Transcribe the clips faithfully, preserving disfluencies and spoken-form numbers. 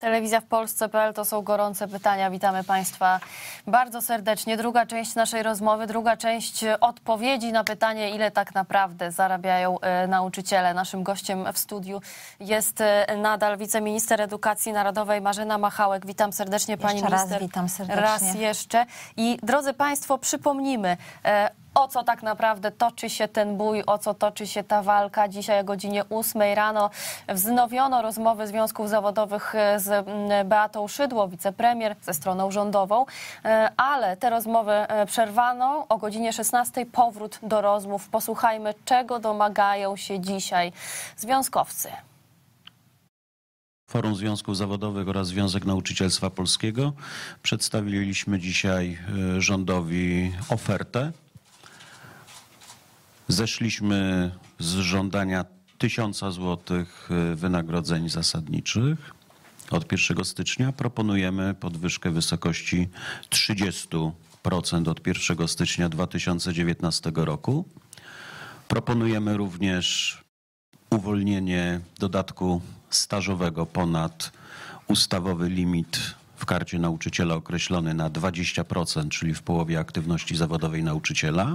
Telewizja w Polsce kropka pe el to są gorące pytania. Witamy Państwa bardzo serdecznie. Druga część naszej rozmowy, druga część odpowiedzi na pytanie, ile tak naprawdę zarabiają nauczyciele. Naszym gościem w studiu jest nadal wiceminister edukacji narodowej Marzena Machałek. Witam serdecznie Pani Jeszcze minister. raz witam serdecznie. Raz jeszcze. I drodzy Państwo, przypomnijmy, o co tak naprawdę toczy się ten bój, o co toczy się ta walka. Dzisiaj o godzinie ósmej rano wznowiono rozmowy związków zawodowych z Beatą Szydło, wicepremier, ze stroną rządową, ale te rozmowy przerwano. O godzinie szesnastej powrót do rozmów. Posłuchajmy, czego domagają się dzisiaj związkowcy. Forum Związków Zawodowych oraz Związek Nauczycielstwa Polskiego przedstawiliśmy dzisiaj rządowi ofertę. Zeszliśmy z żądania tysiąca złotych wynagrodzeń zasadniczych. Od pierwszego stycznia proponujemy podwyżkę w wysokości trzydziestu procent od pierwszego stycznia dwa tysiące dziewiętnastego roku. Proponujemy również uwolnienie dodatku stażowego ponad ustawowy limit w karcie nauczyciela określony na dwadzieścia procent, czyli w połowie aktywności zawodowej nauczyciela.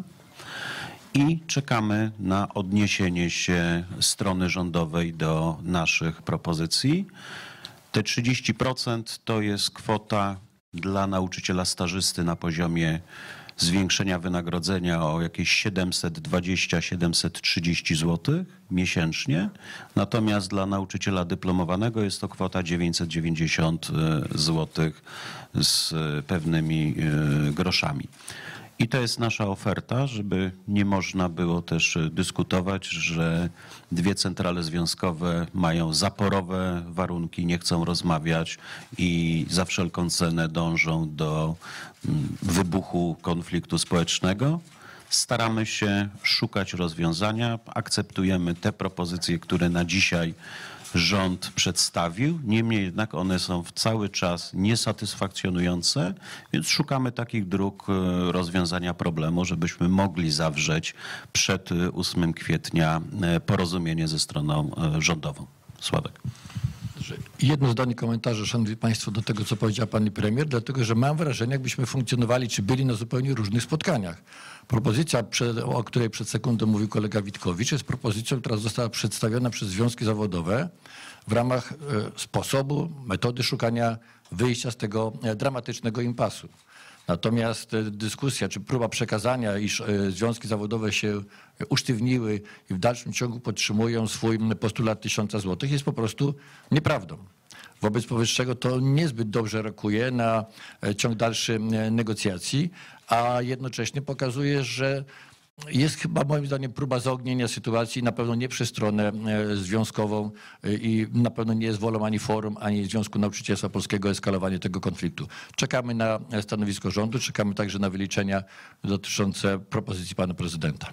I czekamy na odniesienie się strony rządowej do naszych propozycji. Te trzydzieści procent to jest kwota dla nauczyciela stażysty na poziomie zwiększenia wynagrodzenia o jakieś siedemset dwadzieścia do siedemset trzydzieści złotych miesięcznie. Natomiast dla nauczyciela dyplomowanego jest to kwota dziewięćset dziewięćdziesiąt złotych z pewnymi groszami. I to jest nasza oferta, żeby nie można było też dyskutować, że dwie centrale związkowe mają zaporowe warunki, nie chcą rozmawiać i za wszelką cenę dążą do wybuchu konfliktu społecznego. Staramy się szukać rozwiązania, akceptujemy te propozycje, które na dzisiaj rząd przedstawił, niemniej jednak one są cały czas niesatysfakcjonujące, więc szukamy takich dróg rozwiązania problemu, żebyśmy mogli zawrzeć przed ósmego kwietnia porozumienie ze stroną rządową. Sławek. Jedno zdanie komentarza, szanowni państwo, do tego, co powiedziała pani premier, dlatego że mam wrażenie, jakbyśmy funkcjonowali, czy byli na zupełnie różnych spotkaniach. Propozycja, o której przed sekundą mówił kolega Witkowicz, jest propozycją, która została przedstawiona przez związki zawodowe w ramach sposobu, metody szukania wyjścia z tego dramatycznego impasu. Natomiast dyskusja, czy próba przekazania, iż związki zawodowe się usztywniły i w dalszym ciągu podtrzymują swój postulat tysiąca złotych, jest po prostu nieprawdą. Wobec powyższego to niezbyt dobrze rokuje na ciąg dalszy negocjacji, a jednocześnie pokazuje, że jest chyba moim zdaniem próba zaognienia sytuacji, na pewno nie przez stronę związkową i na pewno nie jest wolą ani Forum, ani Związku Nauczycielstwa Polskiego eskalowanie tego konfliktu. Czekamy na stanowisko rządu, czekamy także na wyliczenia dotyczące propozycji pana prezydenta.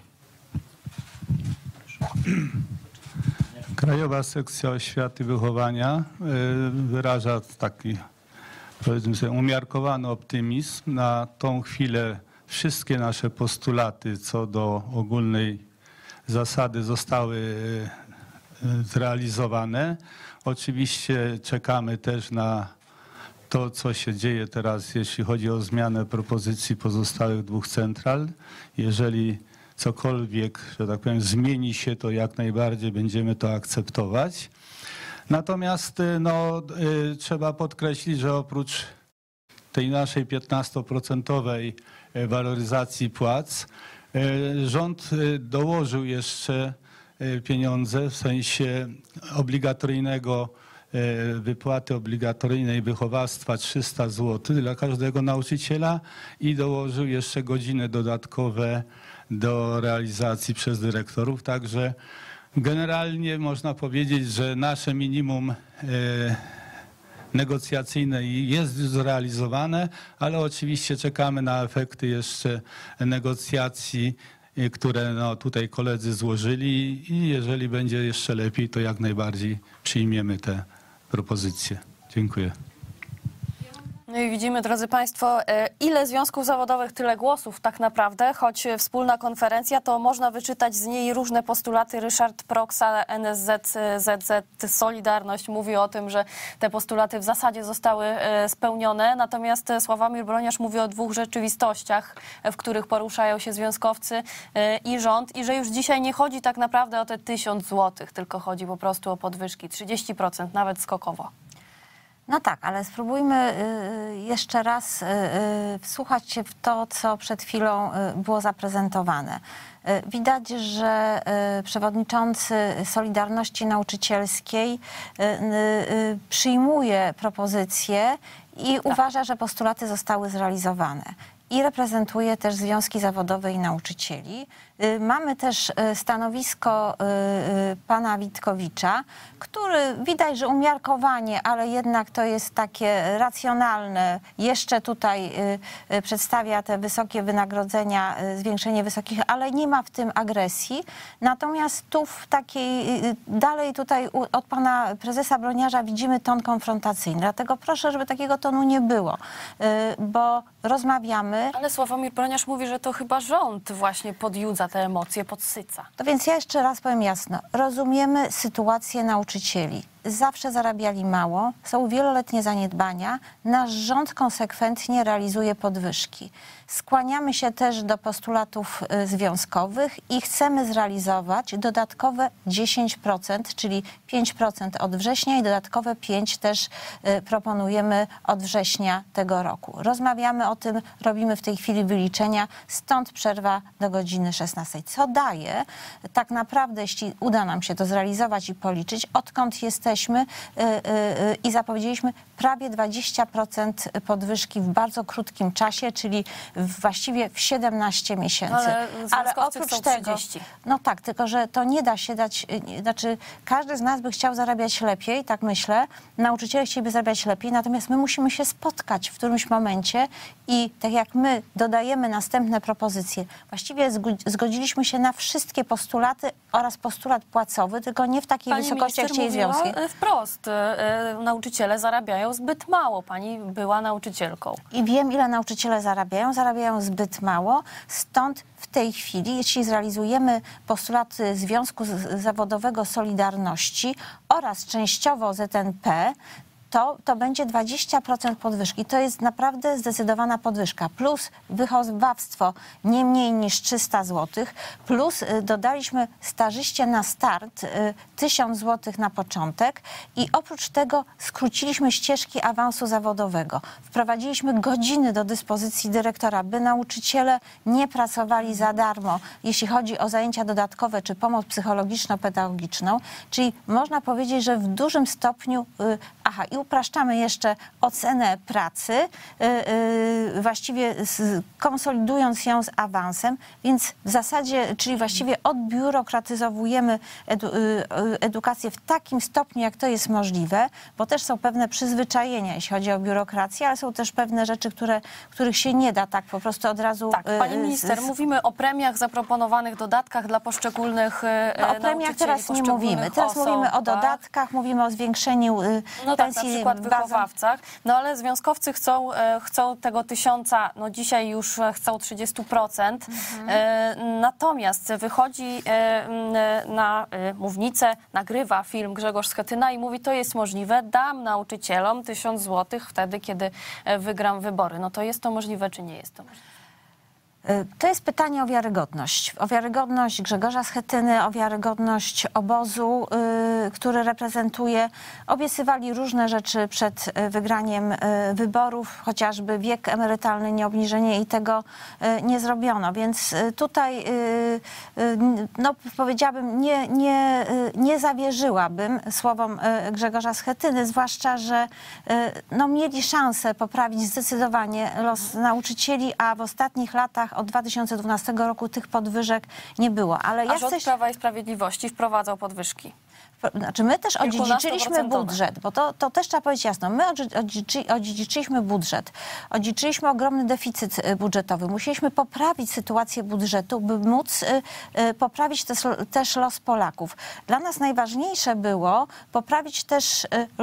Krajowa Sekcja Oświaty i Wychowania wyraża taki, powiedzmy sobie, umiarkowany optymizm. Na tą chwilę wszystkie nasze postulaty co do ogólnej zasady zostały zrealizowane. Oczywiście czekamy też na to, co się dzieje teraz, jeśli chodzi o zmianę propozycji pozostałych dwóch central. Jeżeli cokolwiek, że tak powiem, zmieni się, to jak najbardziej będziemy to akceptować. Natomiast no, y, trzeba podkreślić, że oprócz tej naszej piętnastoprocentowej waloryzacji płac, y, rząd dołożył jeszcze pieniądze w sensie obligatoryjnego, y, wypłaty obligatoryjnej wychowawstwa trzysta złotych dla każdego nauczyciela i dołożył jeszcze godziny dodatkowe do realizacji przez dyrektorów. Także generalnie można powiedzieć, że nasze minimum negocjacyjne jest zrealizowane, ale oczywiście czekamy na efekty jeszcze negocjacji, które no tutaj koledzy złożyli i jeżeli będzie jeszcze lepiej, to jak najbardziej przyjmiemy te propozycje. Dziękuję. No i widzimy, drodzy Państwo, ile związków zawodowych, tyle głosów tak naprawdę, choć wspólna konferencja, to można wyczytać z niej różne postulaty. Ryszard Proksa, N S Z, Z Z, Solidarność mówi o tym, że te postulaty w zasadzie zostały spełnione, natomiast Sławomir Broniarz mówi o dwóch rzeczywistościach, w których poruszają się związkowcy i rząd i że już dzisiaj nie chodzi tak naprawdę o te tysiąc złotych, tylko chodzi po prostu o podwyżki trzydzieści procent, nawet skokowo. No tak, ale spróbujmy jeszcze raz wsłuchać się w to, co przed chwilą było zaprezentowane. Widać, że przewodniczący Solidarności Nauczycielskiej przyjmuje propozycje i tak. uważa, że postulaty zostały zrealizowane. I reprezentuje też związki zawodowe i nauczycieli. Mamy też stanowisko pana Witkowicza, który widać, że umiarkowanie, ale jednak to jest takie racjonalne. Jeszcze tutaj przedstawia te wysokie wynagrodzenia, zwiększenie wysokich, ale nie ma w tym agresji. Natomiast tu w takiej, dalej tutaj od pana prezesa Broniarza widzimy ton konfrontacyjny. Dlatego proszę, żeby takiego tonu nie było, bo rozmawiamy. Ale Sławomir Broniarz mówi, że to chyba rząd właśnie podjudza te emocje, podsyca. To więc ja jeszcze raz powiem jasno. Rozumiemy sytuację nauczycieli. Zawsze zarabiali mało, są wieloletnie zaniedbania. Nasz rząd konsekwentnie realizuje podwyżki. Skłaniamy się też do postulatów związkowych i chcemy zrealizować dodatkowe dziesięć procent, czyli pięć procent od września i dodatkowe pięć procent też proponujemy od września tego roku. Rozmawiamy o tym, robimy w tej chwili wyliczenia, stąd przerwa do godziny szesnastej. Co daje tak naprawdę, jeśli uda nam się to zrealizować i policzyć, odkąd jesteśmy i zapowiedzieliśmy prawie dwadzieścia procent podwyżki w bardzo krótkim czasie, czyli właściwie w siedemnaście miesięcy. Ale, Ale oprócz tego, no tak, tylko że to nie da się dać, znaczy każdy z nas by chciał zarabiać lepiej, tak myślę, nauczyciele chcieliby zarabiać lepiej, natomiast my musimy się spotkać w którymś momencie i tak jak my dodajemy następne propozycje, właściwie zgodziliśmy się na wszystkie postulaty oraz postulat płacowy, tylko nie w takiej Pani wysokości, jak chcieli związki. Wprost, e, nauczyciele zarabiają zbyt mało. Pani była nauczycielką. I wiem, ile nauczyciele zarabiają. Zarabiają zbyt mało. Stąd w tej chwili, jeśli zrealizujemy postulaty Związku Zawodowego Solidarności oraz częściowo Z N P, To, to będzie dwadzieścia procent podwyżki. To jest naprawdę zdecydowana podwyżka. Plus wychowawstwo nie mniej niż trzysta złotych. Plus dodaliśmy stażyście na start tysiąc złotych na początek. I oprócz tego skróciliśmy ścieżki awansu zawodowego. Wprowadziliśmy godziny do dyspozycji dyrektora, by nauczyciele nie pracowali za darmo, jeśli chodzi o zajęcia dodatkowe czy pomoc psychologiczno-pedagogiczną. Czyli można powiedzieć, że w dużym stopniu... Aha, i upraszczamy jeszcze ocenę pracy, yy, yy, właściwie z, konsolidując ją z awansem, więc w zasadzie, czyli właściwie odbiurokratyzowujemy edu, yy, edukację w takim stopniu, jak to jest możliwe, bo też są pewne przyzwyczajenia, jeśli chodzi o biurokrację, ale są też pewne rzeczy, które, których się nie da tak po prostu od razu... Tak, pani minister, yy, mówimy o premiach, zaproponowanych dodatkach dla poszczególnych yy, no, o premiach teraz nie mówimy. Teraz osób, mówimy o tak? dodatkach, mówimy o zwiększeniu yy, no pensji. Tak, na przykład wychowawcach, no ale związkowcy chcą, e, chcą tego tysiąca, no dzisiaj już chcą trzydzieści procent, mhm. e, natomiast wychodzi e, na e, mównicę, nagrywa film Grzegorz Schetyna i mówi, to jest możliwe, dam nauczycielom tysiąc złotych wtedy, kiedy wygram wybory. No to jest to możliwe, czy nie jest to możliwe? To jest pytanie o wiarygodność. O wiarygodność Grzegorza Schetyny, o wiarygodność obozu, yy, który reprezentuje. Obiecywali różne rzeczy przed wygraniem yy, wyborów, chociażby wiek emerytalny, nieobniżenie i tego yy, nie zrobiono. Więc yy, tutaj, yy, yy, no powiedziałabym, nie, nie, yy, nie zawierzyłabym słowom yy, Grzegorza Schetyny, zwłaszcza, że yy, no, mieli szansę poprawić zdecydowanie los nauczycieli, a w ostatnich latach od dwa tysiące dwunastego roku tych podwyżek nie było. Ale a ja rząd chcę... Prawa i Sprawiedliwości wprowadzał podwyżki. Znaczy my też odziedziczyliśmy budżet, bo to, to też trzeba powiedzieć jasno. My odziedziczy, odziedziczyliśmy budżet, odziedziczyliśmy ogromny deficyt budżetowy. Musieliśmy poprawić sytuację budżetu, by móc y, y, poprawić też, też los Polaków. Dla nas najważniejsze było poprawić też y, los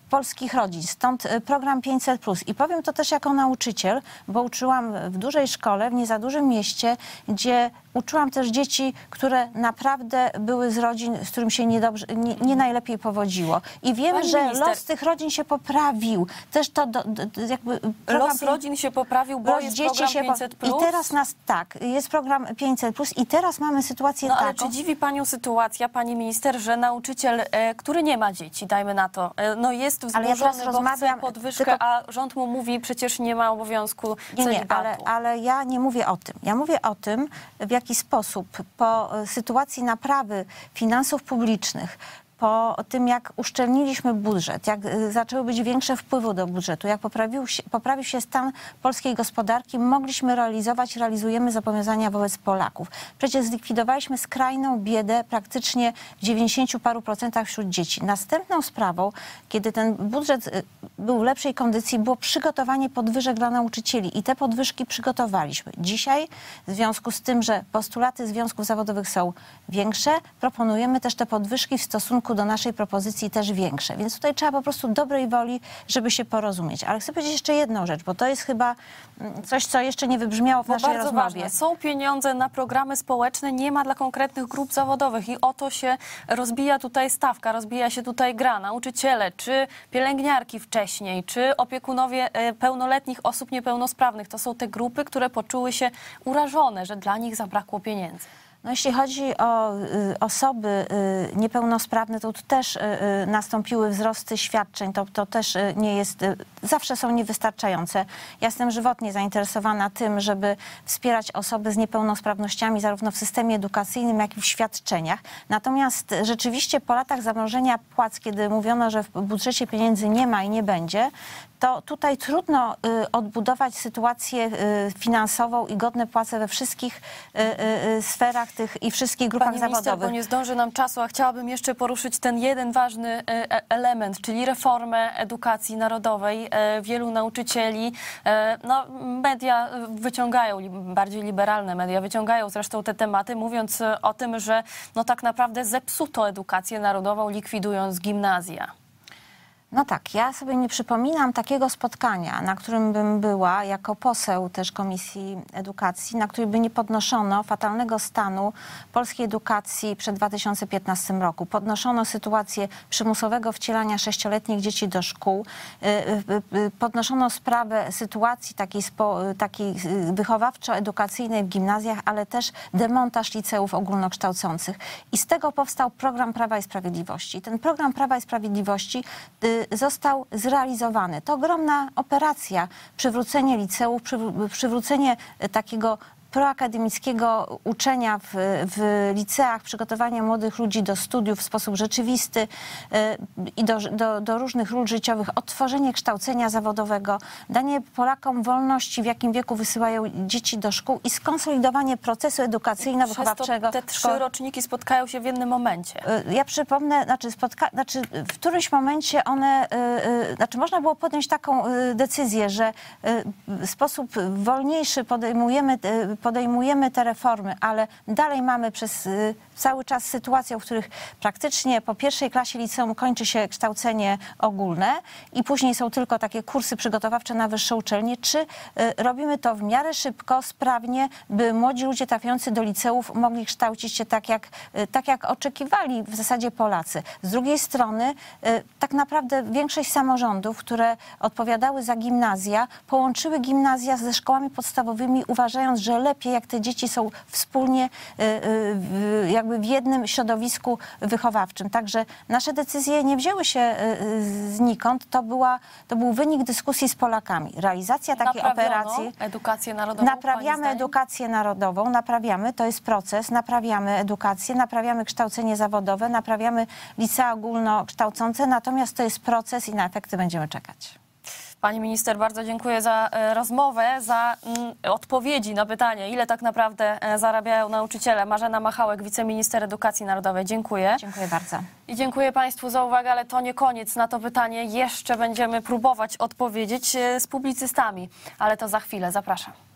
polskich rodzin, stąd program pięćset plus. I powiem to też jako nauczyciel, bo uczyłam w dużej szkole, w nie za dużym mieście, gdzie uczyłam też dzieci, które naprawdę były z rodzin, z którym się niedobrze, nie, nie najlepiej powodziło. I wiem, Pani że minister, los tych rodzin się poprawił. Też to do, do, jakby program Los rodzin się poprawił, bo jest dzieci program się po- pięćset plus. I teraz nas, tak, jest program pięćset plus i teraz mamy sytuację No ale taką. czy dziwi panią sytuacja, pani minister, że nauczyciel, e, który nie ma dzieci, dajmy na to, e, no jest Ale ja teraz wzburzony, bo chce rozmawiam, podwyżkę, tylko- a rząd mu mówi, przecież nie ma obowiązku Nie, nie, celibatu. ale, ale ja nie mówię o tym. Ja mówię o tym, w jaki sposób po e, sytuacji naprawy finansów publicznych, po tym, jak uszczelniliśmy budżet, jak y, zaczęły być większe wpływy do budżetu, jak poprawił się, poprawił się stan polskiej gospodarki, mogliśmy realizować, realizujemy zobowiązania wobec Polaków. Przecież zlikwidowaliśmy skrajną biedę praktycznie w dziewięćdziesięciu paru procentach wśród dzieci. Następną sprawą, kiedy ten budżet y, był w lepszej kondycji, było przygotowanie podwyżek dla nauczycieli i te podwyżki przygotowaliśmy. Dzisiaj, w związku z tym, że postulaty związków zawodowych są większe, proponujemy też te podwyżki w stosunku do naszej propozycji też większe. Więc tutaj trzeba po prostu dobrej woli, żeby się porozumieć. Ale chcę powiedzieć jeszcze jedną rzecz, bo to jest chyba mm, coś, co jeszcze nie wybrzmiało w Bo naszej bardzo rozmowie. ważne. Są pieniądze na programy społeczne, nie ma dla konkretnych grup zawodowych i o to się rozbija tutaj stawka, rozbija się tutaj gra. Nauczyciele, czy pielęgniarki wcześniej, czy opiekunowie e, pełnoletnich osób niepełnosprawnych. To są te grupy, które poczuły się urażone, że dla nich zabrakło pieniędzy. No, jeśli chodzi o y, osoby y, niepełnosprawne, to tu też y, y, nastąpiły wzrosty świadczeń. To, to też y, nie jest, y, zawsze są niewystarczające. Ja jestem żywotnie zainteresowana tym, żeby wspierać osoby z niepełnosprawnościami zarówno w systemie edukacyjnym, jak i w świadczeniach. Natomiast rzeczywiście po latach zamrożenia płac, kiedy mówiono, że w budżecie pieniędzy nie ma i nie będzie, to tutaj trudno y, odbudować sytuację y, finansową i godne płace we wszystkich y, y, sferach tych i wszystkich grupach Pani minister, zawodowych. bo nie zdąży nam czasu, a chciałabym jeszcze poruszyć ten jeden ważny e, e, element, czyli reformę edukacji narodowej. E, Wielu nauczycieli, e, no media wyciągają, li- bardziej liberalne media wyciągają zresztą te tematy, mówiąc e, o tym, że no tak naprawdę zepsuto edukację narodową, likwidując gimnazja. No tak, ja sobie nie przypominam takiego spotkania, na którym bym była jako poseł też Komisji Edukacji, na którym by nie podnoszono fatalnego stanu polskiej edukacji przed dwa tysiące piętnastym roku. Podnoszono sytuację przymusowego wcielania sześcioletnich dzieci do szkół. Y, y, y, Podnoszono sprawę sytuacji takiej, spo, takiej y, wychowawczo-edukacyjnej w gimnazjach, ale też demontaż liceów ogólnokształcących. I z tego powstał program Prawa i Sprawiedliwości. Ten program Prawa i Sprawiedliwości y, został zrealizowany. To ogromna operacja, przywrócenie liceów, przywró- przywrócenie e, takiego proakademickiego uczenia w, w liceach, przygotowania młodych ludzi do studiów w sposób rzeczywisty y, i do, do, do różnych ról życiowych, odtworzenie kształcenia zawodowego, danie Polakom wolności, w jakim wieku wysyłają dzieci do szkół i skonsolidowanie procesu edukacyjno-wychowawczego. Przez to te trzy roczniki spotkają się w jednym momencie. Y, Ja przypomnę, znaczy, spotka- znaczy w którymś momencie one, y, y, znaczy można było podjąć taką y, decyzję, że y, w sposób wolniejszy podejmujemy, y, podejmujemy te reformy, ale dalej mamy przez y, cały czas sytuację, w których praktycznie po pierwszej klasie liceum kończy się kształcenie ogólne i później są tylko takie kursy przygotowawcze na wyższe uczelnie. Czy y, robimy to w miarę szybko, sprawnie, by młodzi ludzie trafiający do liceów mogli kształcić się tak jak, y, tak jak oczekiwali w zasadzie Polacy. Z drugiej strony y, tak naprawdę większość samorządów, które odpowiadały za gimnazja, połączyły gimnazja ze szkołami podstawowymi, uważając, że lepiej jak te dzieci są wspólnie y, y, w, jakby w jednym środowisku wychowawczym. Także nasze decyzje nie wzięły się y, znikąd. To, była, to był wynik dyskusji z Polakami. Realizacja takiej Naprawiono operacji. edukację narodową, Naprawiamy pani zdaniem? edukację narodową, naprawiamy, to jest proces, naprawiamy edukację, naprawiamy kształcenie zawodowe, naprawiamy licea ogólnokształcące, natomiast to jest proces i na efekty będziemy czekać. Pani minister, bardzo dziękuję za e, rozmowę, za mm, odpowiedzi na pytanie, ile tak naprawdę e, zarabiają nauczyciele. Marzena Machałek, wiceminister edukacji narodowej. Dziękuję. Dziękuję bardzo. I dziękuję Państwu za uwagę, ale to nie koniec na to pytanie. Jeszcze będziemy próbować odpowiedzieć e, z publicystami, ale to za chwilę. Zapraszam.